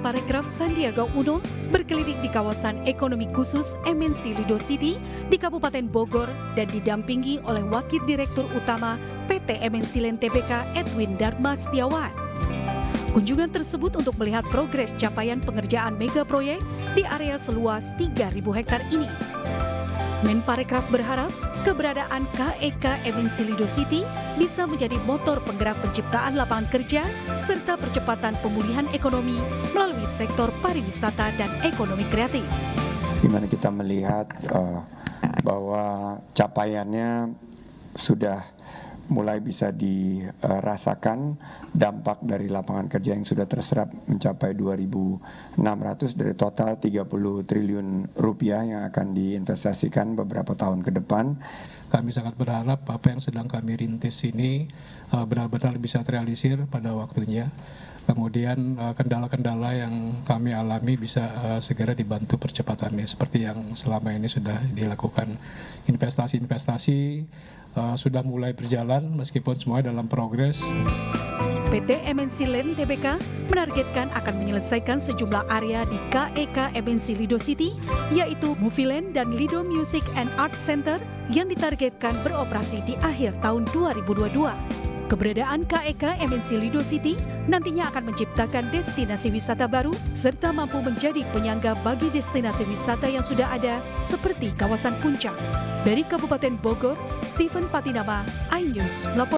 Menparekraf Sandiaga Uno berkeliling di kawasan ekonomi khusus MNC Lido City di Kabupaten Bogor dan didampingi oleh Wakil Direktur Utama PT MNC Land Tbk Edwin Dharma Setiawan. Kunjungan tersebut untuk melihat progres capaian pengerjaan mega proyek di area seluas 3.000 hektar ini. Menparekraf berharap keberadaan KEK MNC Lido City bisa menjadi motor penggerak penciptaan lapangan kerja serta percepatan pemulihan ekonomi melalui sektor pariwisata dan ekonomi kreatif. Di mana kita melihat bahwa capaiannya sudah mulai bisa dirasakan dampak dari lapangan kerja yang sudah terserap mencapai 2.600 dari total 30 triliun rupiah yang akan diinvestasikan beberapa tahun ke depan. Kami sangat berharap apa yang sedang kami rintis ini benar-benar bisa terrealisir pada waktunya. Kemudian kendala-kendala yang kami alami bisa segera dibantu percepatannya seperti yang selama ini sudah dilakukan. Investasi-investasi sudah mulai berjalan meskipun semuanya dalam progres. PT MNC Land Tbk menargetkan akan menyelesaikan sejumlah area di KEK MNC Lido City, yaitu Movieland dan Lido Music and Art Center yang ditargetkan beroperasi di akhir tahun 2022. Keberadaan KEK MNC Lido City nantinya akan menciptakan destinasi wisata baru serta mampu menjadi penyangga bagi destinasi wisata yang sudah ada seperti kawasan Puncak. Dari Kabupaten Bogor, Stephen Patinama, iNews melaporkan.